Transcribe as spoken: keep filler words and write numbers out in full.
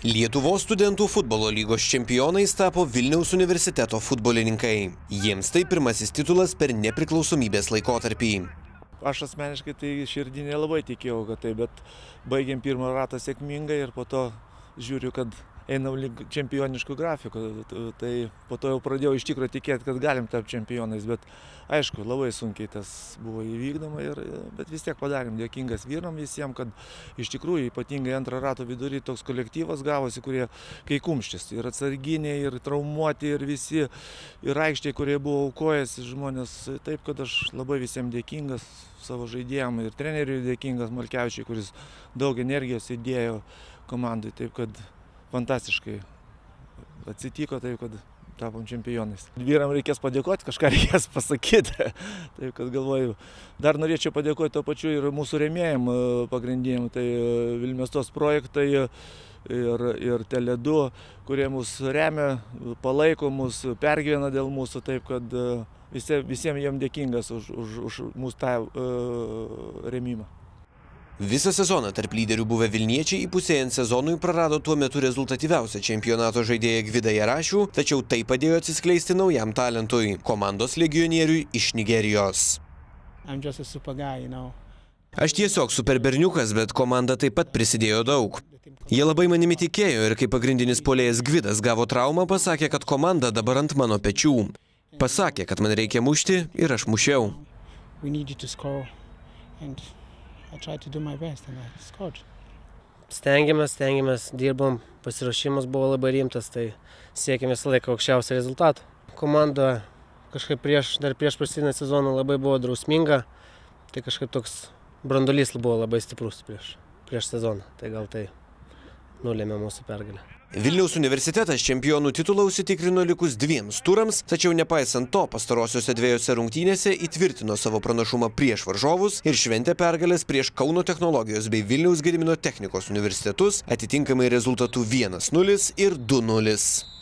Lietuvos studentų futbolo lygos čempionais tapo Vilniaus universiteto futbolininkai. Jiems tai pirmasis titulas per nepriklausomybės laikotarpį. Aš asmeniškai tai širdį nelabai tikėjau, kad tai, bet baigėm pirmą ratą sėkmingai ir po to žiūriu, kad einam link čempioniškų grafikų. Tai po to jau pradėjau iš tikrųjų tikėti, kad galim tapti čempionais, bet aišku, labai sunkiai tas buvo įvykdoma, ir, bet vis tiek padarėm. Dėkingas vyram visiems, kad iš tikrųjų ypatingai antrą rato vidury toks kolektyvas gavosi, kurie kai kumštis. Ir atsarginiai, ir traumuoti, ir visi, ir aikštėje, kurie buvo aukojęs žmonės. Taip, kad aš labai visiems dėkingas savo žaidėjam ir treneriui dėkingas Malkevičiui, kuris daug energijos įdėjo komandai. Taip, kad fantastiškai atsitiko, taip, kad tapom čempionais. Vyram reikės padėkoti, kažką reikės pasakyti. Taip, kad galvoju, dar norėčiau padėkoti to pačiu ir mūsų rėmėjim pagrindiniam, tai Vilmestos projektai ir, ir Tele du, kurie mus remia, palaiko mus, pergyvena dėl mūsų, taip, kad visi, visiems jiems dėkingas už, už, už mūsų tą uh, rėmimą. Visą sezoną tarp lyderių buvę vilniečiai įpusėjant sezonui prarado tuo metu rezultatyviausią čempionato žaidėją Gvidą Jarašių, tačiau tai padėjo atsiskleisti naujam talentui – komandos legionieriui iš Nigerijos. Aš tiesiog super berniukas, bet komanda taip pat prisidėjo daug. Jie labai manimi tikėjo ir kai pagrindinis puolėjas Gvidas gavo traumą, pasakė, kad komanda dabar ant mano pečių. Pasakė, kad man reikia mušti ir aš mušiau. Stengiamės, stengiamės, dirbom, pasiruošimas buvo labai rimtas, tai siekėm visą laiką aukščiausią rezultatą. Komanda kažkaip prieš, dar prieš prasidedant sezoną labai buvo drausminga, tai kažkaip toks branduolys buvo labai stiprus prieš, prieš sezoną, tai gal tai nulėmė mūsų pergalę. Vilniaus universitetas čempionų titulą užsitikrino likus dviems turams, tačiau nepaisant to pastarosiose dviejose rungtynėse įtvirtino savo pranašumą prieš varžovus ir šventė pergalės prieš Kauno technologijos bei Vilniaus Gedimino technikos universitetus, atitinkamai rezultatų vienas nulis ir du nulis.